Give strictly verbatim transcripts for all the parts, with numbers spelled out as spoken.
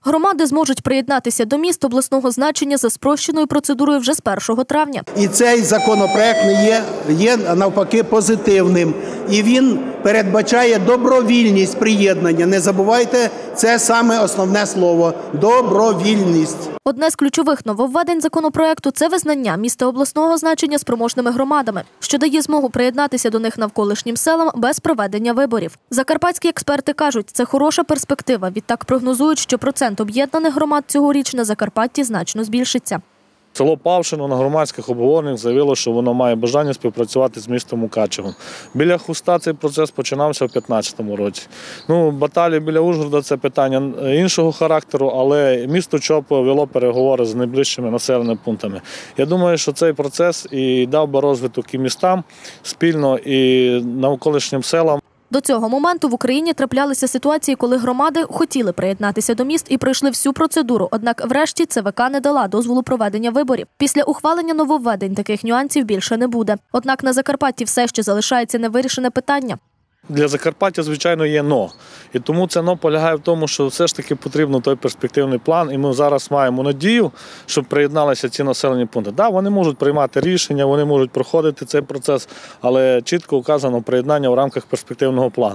Громади зможуть приєднатися до міст обласного значення за спрощеною процедурою вже з першого травня. І цей законопроект є, є навпаки позитивним. І він передбачає добровільність приєднання. Не забувайте, це саме основне слово – добровільність. Одне з ключових нововведень законопроекту – це визнання міста обласного значення спроможними громадами, що дає змогу приєднатися до них навколишнім селам без проведення виборів. Закарпатські експерти кажуть, це хороша перспектива. Відтак прогнозують, що процент об'єднаних громад цьогоріч на Закарпатті значно збільшиться. Село Павшино на громадських обговореннях заявило, що воно має бажання співпрацювати з містом Мукачевом. Біля Хуста цей процес починався в дві тисячі п'ятнадцятому році. Ну, баталії біля Ужгорода – це питання іншого характеру, але місто Чоп вело переговори з найближчими населеними пунктами. Я думаю, що цей процес і дав би розвиток і містам спільно, і навколишнім селам. До цього моменту в Україні траплялися ситуації, коли громади хотіли приєднатися до міст і пройшли всю процедуру, однак врешті ЦВК не дала дозволу проведення виборів. Після ухвалення нововведень таких нюансів більше не буде. Однак на Закарпатті все ще залишається невирішене питання. Для Закарпаття, звичайно, є «но». І тому це «но» полягає в тому, що все ж таки потрібно той перспективний план. І ми зараз маємо надію, щоб приєдналися ці населені пункти. Так, да, вони можуть приймати рішення, вони можуть проходити цей процес, але чітко вказано приєднання в рамках перспективного плану.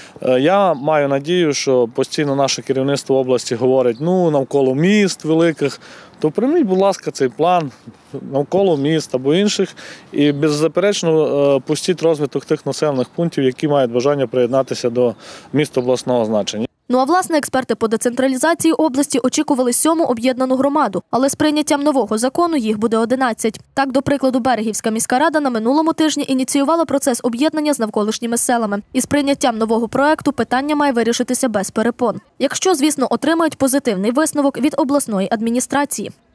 Я маю надію, що постійно наше керівництво області говорить, ну, навколо міст великих, то прийміть, будь ласка, цей план навколо міст або інших і беззаперечно пустіть розвиток тих населених пунктів, які мають бажання приєднатися до міст обласного значення. Ну а власне, експерти по децентралізації області очікували сьому об'єднану громаду, але з прийняттям нового закону їх буде одинадцять. Так, до прикладу, Берегівська міська рада на минулому тижні ініціювала процес об'єднання з навколишніми селами. І з прийняттям нового проекту питання має вирішитися без перепон. Якщо, звісно, отримають позитивний висновок від обласної адміністрації.